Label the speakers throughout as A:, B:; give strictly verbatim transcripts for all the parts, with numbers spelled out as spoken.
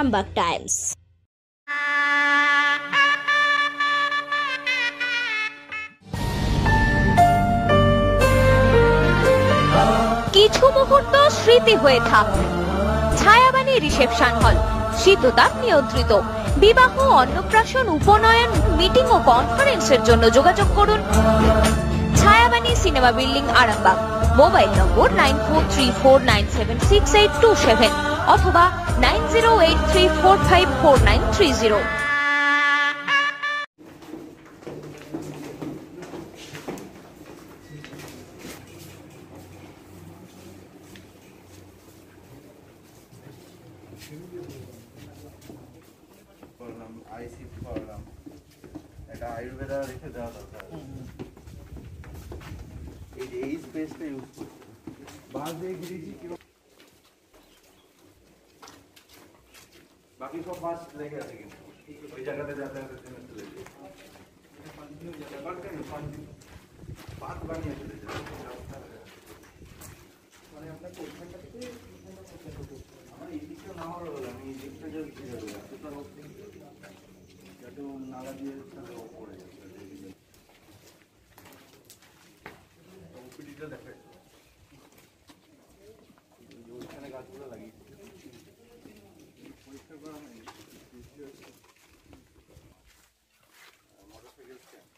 A: Arambagh Times. কিছু মুহূর্ত স্মৃতি হয়ে থাক। ছায়াবাণী রিসেপশন হল, শীততাপ নিয়ন্ত্রিত। বিবাহ, অন্নপ্রাশন, উপনয়ন, মিটিং ও কনফারেন্সের জন্য যোগাযোগ করুন Chhayabani cinema building, Arambagh. Mobile number nine four three four nine seven six eight two seven অথবা nine zero eight three four five four nine three zero.
B: এটা আয়ুর্বেদা রেখে দেওয়া দরকার। এই যে এই স্পেসটা ইউজ করছি বাস দিয়ে গিয়েছি কেউ, বাকি সব বাস লেগে আছে কিন্তু ওই জায়গাতে যাতায়াতের জন্য চলে যায়। পাত বানিয়ে চলে যায় মানে আপনাকে ওইখানটা থেকে আমার এই দিকটা না হওয়ার হলো আমি এই দিকটা যে এতটা যাতে নালা দিয়ে পড়ে যাচ্ছে ওপিডিটা দেখায় ওইখানে গাছগুলো লাগিয়েছে পরিষ্কার করা হয়নি। Motorcycle stand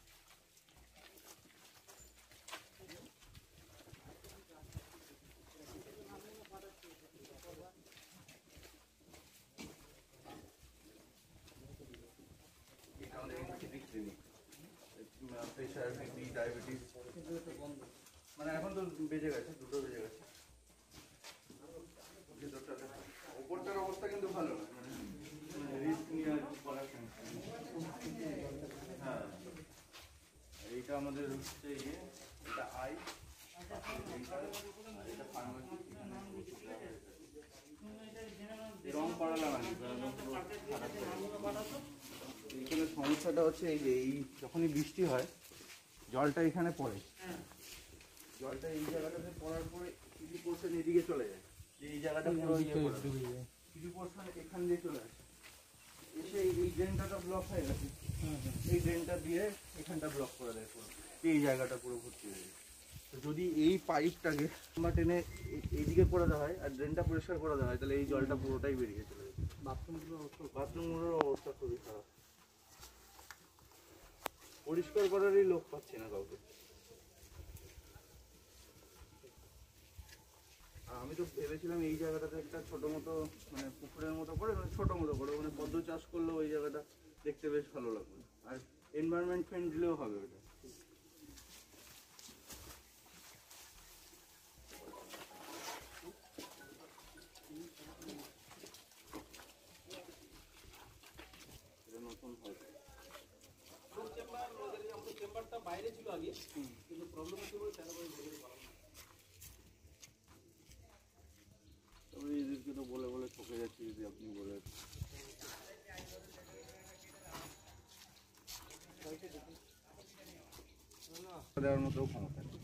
B: pressure, BP, diabetes মানে এখন তো বেজে গেছে, দুটো বেজে গেছে। ওপরটার অবস্থা কিন্তু ভালো না, মানে রিস্ক নিয়ে করার। হ্যাঁ, এইটা আমাদের হচ্ছে ইয়ে, এটা আই, এটা ফার্মাসি। রং করালাম আর কি, এইখানে সমস্যাটা হচ্ছে এই যে এই যখনই বৃষ্টি হয় জলটা এখানে পড়ে, জলটা এই জায়গাটাতে পড়ার পরে কিছু পোর্শন এদিকে চলে যায়, যে এই জায়গাটা পুরো ইয়ে করে কিছু পোর্শন এখান দিয়ে চলে আসে, এসে এই ড্রেনটা ব্লক হয়ে গেছে, এই ড্রেনটা দিয়ে এখানটা ব্লক করে দেয় পুরো, এই জায়গাটা পুরো ভর্তি হয়ে যায়। তো যদি এই পাইপটাকে আমরা টেনে এইদিকে করে দেওয়া হয় আর ড্রেনটা পরিষ্কার করে দেওয়া হয় তাহলে এই জলটা পুরোটাই বেরিয়ে চলে যায়। বাথরুমগুলোর অবস্থা বাথরুমগুলোর অবস্থা খুবই খারাপ, পরিষ্কার করারই লোক পাচ্ছি না কাউকে। আমি তো ভেবেছিলাম এই জায়গাটাতে একটা ছোট মতো মানে পুকুরের মতো করে মানে ছোট মতো করে মানে পদ্ম চাষ করলেও ওই জায়গাটা দেখতে বেশ ভালো লাগবে আর এনভায়রনমেন্ট ফ্রেন্ডলিও হবে ওটা। নতুন হয় চেম্বারটা বাইরে ছিল আগে, কিন্তু প্রবলেম হচ্ছে বলে তেরো করে ভেতরে করা না। তবে এদেরকে তো বলে বলে ঠকে যাচ্ছি, যদি আপনি বলে দেওয়ার মতো ক্ষমতা নেই।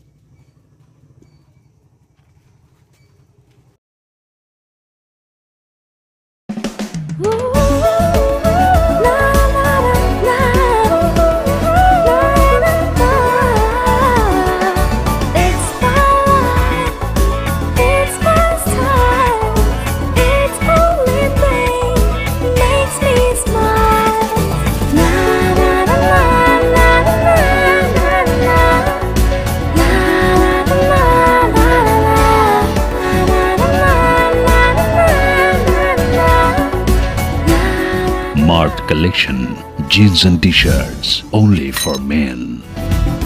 C: Collection, jeans and t-shirts only for men.